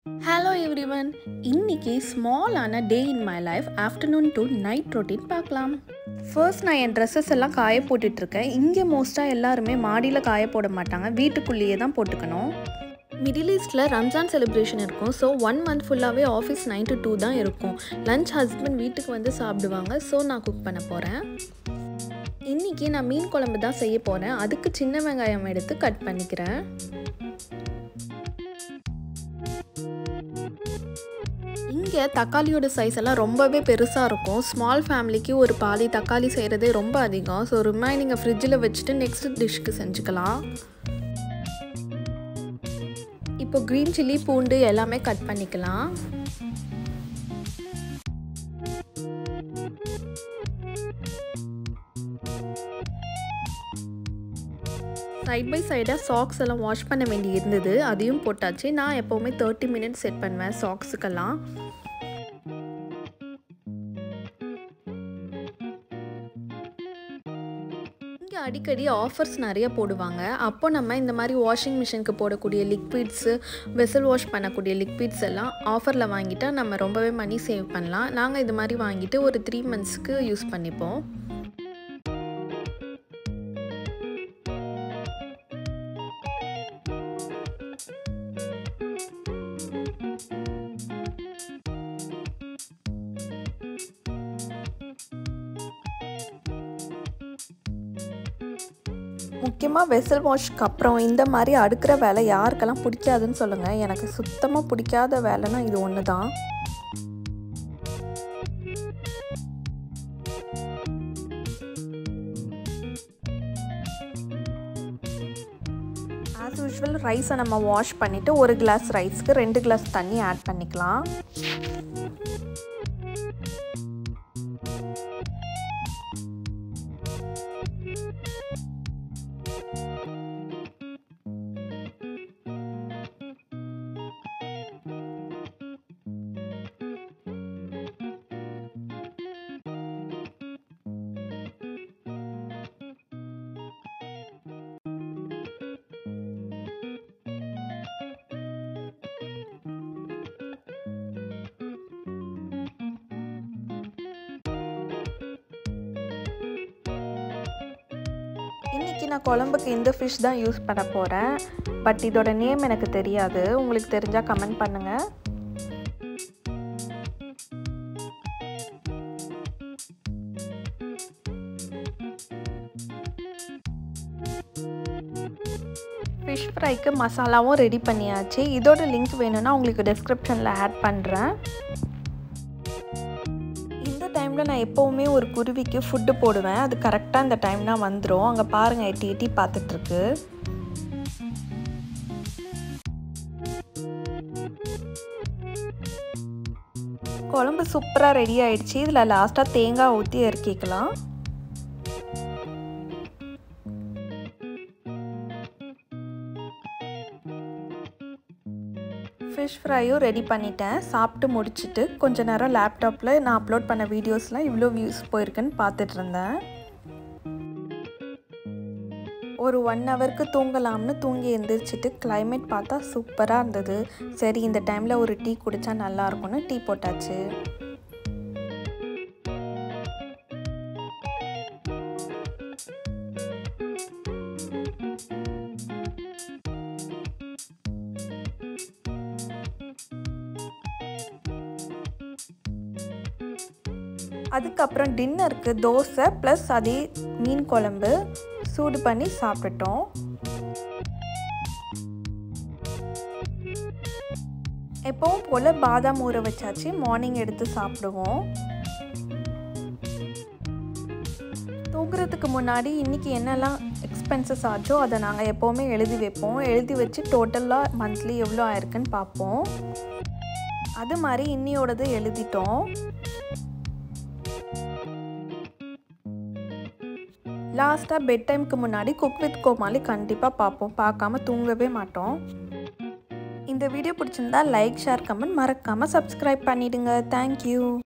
Hello everyone. இன்னைக்கு ஸ்மாலான day in my life afternoon to night routine பார்க்கலாம். First நான் என் ட்ரெஸ்ஸஸ் எல்லாம் காய போட்டுட்டு இருக்கேன். இங்கே மோஸ்ட்டாக எல்லாருமே மாடியில் காய போட மாட்டாங்க, வீட்டுக்குள்ளேயே தான் போட்டுக்கணும். மிடில் ஈஸ்டில் ரம்ஜான் செலிப்ரேஷன் இருக்கும். ஸோ 1 month ஃபுல்லாகவே ஆஃபீஸ் 9 to 2 தான் இருக்கும். லஞ்ச் ஹஸ்பண்ட் வீட்டுக்கு வந்து சாப்பிடுவாங்க. ஸோ நான் குக் பண்ண போகிறேன். இன்றைக்கி நான் மீன் குழம்பு தான் செய்ய போகிறேன். அதுக்கு சின்ன வெங்காயம் எடுத்து கட் பண்ணிக்கிறேன். இங்கே தக்காளியோட சைஸ் எல்லாம் ரொம்பவே பெருசாக இருக்கும். ஸ்மால் ஃபேமிலிக்கு ஒரு பாதி தக்காளி செய்கிறதே ரொம்ப அதிகம். ஸோ ரிமைனிங்கை ஃப்ரிட்ஜில் வச்சுட்டு நெக்ஸ்ட் டிஷ்க்கு செஞ்சுக்கலாம். இப்போ க்ரீன் சில்லி, பூண்டு எல்லாமே கட் பண்ணிக்கலாம். சைட் பை சைடாக சாக்ஸ் எல்லாம் வாஷ் பண்ண வேண்டி இருந்தது, அதையும் போட்டாச்சு. நான் எப்போவுமே 30 minutes செட் பண்ணுவேன் சாக்ஸுக்கெல்லாம். இங்கே அடிக்கடி ஆஃபர்ஸ் நிறைய போடுவாங்க. அப்போ நம்ம இந்த மாதிரி வாஷிங் மிஷினுக்கு போடக்கூடிய லிக்விட்ஸு, வெசல் வாஷ் பண்ணக்கூடிய லிக்விட்ஸ் எல்லாம் ஆஃபரில் வாங்கிட்டா நம்ம ரொம்பவே மணி சேவ் பண்ணலாம். நாங்கள் இது மாதிரி வாங்கிட்டு ஒரு 3 monthsக்கு யூஸ் பண்ணிப்போம். முக்கியமாக வெசல் வாஷ்க்கு அப்புறம் இந்த மாதிரி அடுக்கிற வேலை யாருக்கெல்லாம் பிடிக்காதுன்னு சொல்லுங்கள். எனக்கு சுத்தமாக பிடிக்காத வேலைன்னா இது ஒன்று தான். ஆஸ் யூஷுவல் ரைஸை நம்ம வாஷ் பண்ணிவிட்டு ஒரு கிளாஸ் ரைஸ்க்கு 2 கிளாஸ் தண்ணி ஆட் பண்ணிக்கலாம். இன்றைக்கி நான் குழம்புக்கு இந்த ஃபிஷ் தான் யூஸ் பண்ண போகிறேன். பட் இதோட நேம் எனக்கு தெரியாது. உங்களுக்கு தெரிஞ்சால் கமெண்ட் பண்ணுங்கள். ஃபிஷ் ஃப்ரைக்கு மசாலாவும் ரெடி பண்ணியாச்சு. இதோட லிங்க் வேணும்னா உங்களுக்கு டிஸ்கிரிப்ஷனில் ஆட் பண்ணுறேன். டைமில் நான் எப்போவுமே ஒரு குருவிக்கு ஃபுட்டு போடுவேன். அது கரெக்டாக இந்த டைம்னா வந்துடும். அங்கே பாருங்கள், எட்டி எட்டி பார்த்துட்ருக்கு. குழம்பு சூப்பராக ரெடி ஆயிடுச்சு. இதில் லாஸ்ட்டாக தேங்காய் ஊற்றி இறக்கிக்கலாம். ஃபிஷ் ஃப்ரையும் ரெடி பண்ணிட்டேன். சாப்பிட்டு முடிச்சுட்டு கொஞ்ச நேரம் லேப்டாப்பில் நான் அப்லோட் பண்ண வீடியோஸ்லாம் இவ்வளோ வியூஸ் போயிருக்குன்னு பார்த்துட்டு இருந்தேன். ஒரு 1 hourக்கு தூங்கலாம்னு தூங்கி எழுந்திரிச்சிட்டு கிளைமேட் பார்த்தா சூப்பராக இருந்தது. சரி, இந்த டைமில் ஒரு டீ குடித்தா நல்லாயிருக்கும்னு டீ போட்டாச்சு. அதுக்கப்புறம் டின்னருக்கு தோசை ப்ளஸ் அதே மீன் குழம்பு சூடு பண்ணி சாப்பிட்டுட்டோம். எப்பவும் போல் பாதாம் ஊற வச்சாச்சு. மார்னிங் எடுத்து சாப்பிடுவோம். தூங்குறதுக்கு முன்னாடி இன்றைக்கி என்னெல்லாம் எக்ஸ்பென்சஸ் ஆச்சோ அதை நாங்கள் எப்போவுமே எழுதி வைப்போம். எழுதி வச்சு டோட்டலாக மந்த்லி எவ்வளோ ஆயிருக்குன்னு பார்ப்போம். அது மாதிரி இன்னியோடது எழுதிட்டோம். லாஸ்ட்டாக பெட் டைமுக்கு முன்னாடி குக் வித் கோமாளி கண்டிப்பாக பார்ப்போம். பார்க்காம தூங்கவே மாட்டோம். இந்த வீடியோ பிடிச்சிருந்தா லைக், ஷேர், கமெண்ட் மறக்காமல் சப்ஸ்கிரைப் பண்ணிவிடுங்க. தேங்க்யூ.